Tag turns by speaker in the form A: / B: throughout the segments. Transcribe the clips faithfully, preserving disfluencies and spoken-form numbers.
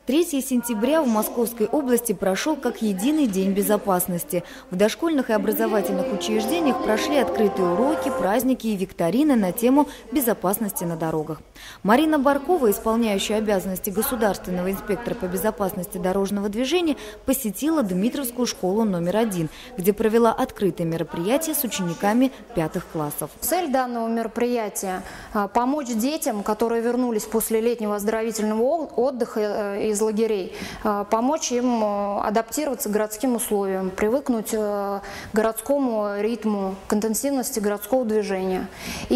A: третьего сентября в Московской области прошел как единый день безопасности. В дошкольных и образовательных учреждениях прошли открытые уроки, праздники и викторины на тему безопасности на дорогах. Марина Баркова, исполняющая обязанности государственного инспектора по безопасности дорожного движения, посетила Дмитровскую школу номер один, где провела открытое мероприятие с учениками пятых классов.
B: Цель данного мероприятия – помочь детям, которые вернулись после летнего оздоровительного отдыха из лагерей, помочь им адаптироваться к городским условиям, привыкнуть к городскому ритму, к интенсивности городского движения.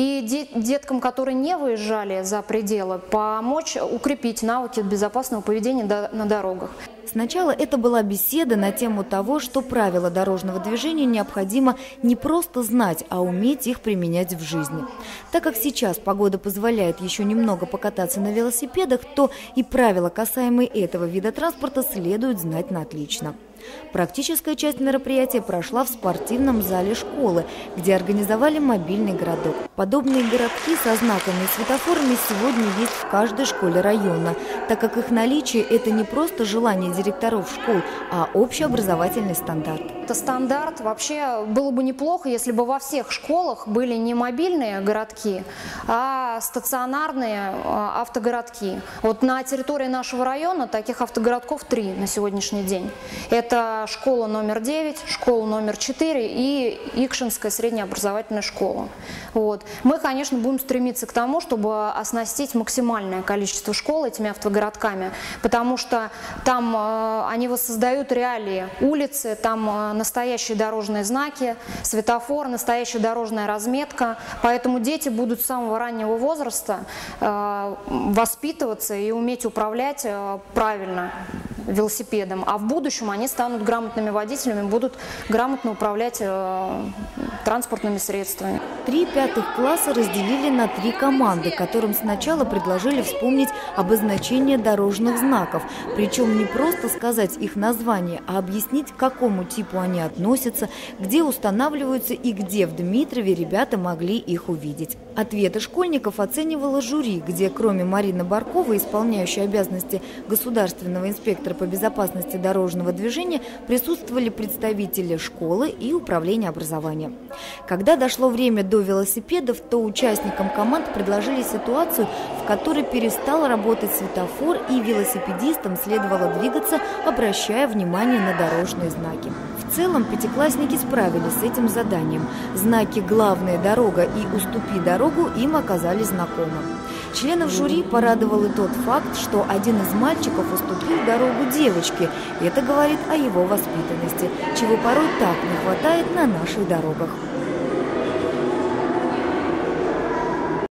B: И деткам, которые не выезжали за пределы, помочь укрепить навыки безопасного поведения на дорогах.
A: Сначала это была беседа на тему того, что правила дорожного движения необходимо не просто знать, а уметь их применять в жизни. Так как сейчас погода позволяет еще немного покататься на велосипедах, то и правила, касаемые этого вида транспорта, следует знать на отлично. Практическая часть мероприятия прошла в спортивном зале школы, где организовали мобильный городок. Подобные городки со знаками и светофорами сегодня есть в каждой школе района, так как их наличие – это не просто желание директоров школ, а общеобразовательный стандарт.
B: Это стандарт. Вообще было бы неплохо, если бы во всех школах были не мобильные городки, а стационарные автогородки. Вот на территории нашего района таких автогородков три на сегодняшний день. Это Это школа номер девять, школа номер четыре и Икшинская средняя образовательная школа. Вот. Мы, конечно, будем стремиться к тому, чтобы оснастить максимальное количество школ этими автогородками, потому что там э, они воссоздают реалии улицы, там э, настоящие дорожные знаки, светофор, настоящая дорожная разметка. Поэтому дети будут с самого раннего возраста э, воспитываться и уметь управлять э, правильно велосипедом, а в будущем они станут грамотными водителями, будут грамотно управлять э, транспортными средствами.
A: Три пятых класса разделили на три команды, которым сначала предложили вспомнить обозначение дорожных знаков. Причем не просто сказать их название, а объяснить, к какому типу они относятся, где устанавливаются и где в Дмитрове ребята могли их увидеть. Ответы школьников оценивало жюри, где кроме Марины Барковой, исполняющей обязанности государственного инспектора по безопасности дорожного движения, присутствовали представители школы и управления образованием. Когда дошло время до велосипедов, то участникам команд предложили ситуацию, в которой перестал работать светофор, и велосипедистам следовало двигаться, обращая внимание на дорожные знаки. В целом пятиклассники справились с этим заданием. Знаки «Главная дорога» и «Уступи дорогу» им оказались знакомы. Членов жюри порадовал и тот факт, что один из мальчиков уступил дорогу девочке. Это говорит о его воспитанности, чего порой так не хватает на наших дорогах.